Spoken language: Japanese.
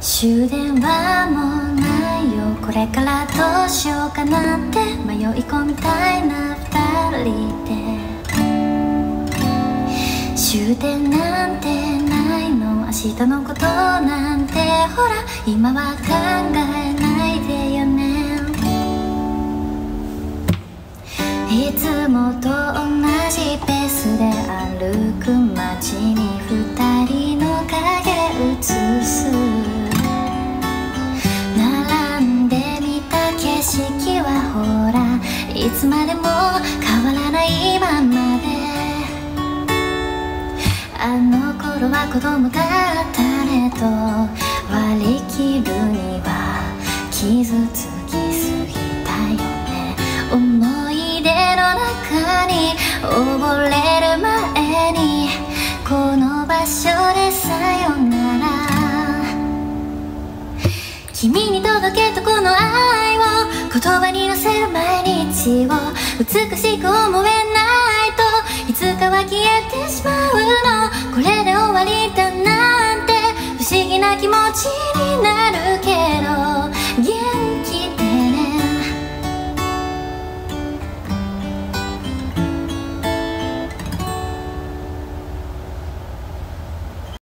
終電はもうないよ、これからどうしようかなって迷い込みたいな二人で。終電なんてないの、明日のことなんてほら今は考えないでよね。いつもと同じペースで歩く街に二人の影映す。並んでみた景色はほらいつまでも変わらないままで。あの頃は子供だったねと割り切るには傷つきすぎたよね。思い出の中に溺れる前にこの場所でさよなら。君に届けたこの愛を言葉に乗せる毎日を美しく思えないといつかは消えてしまうの。これで終わりだね。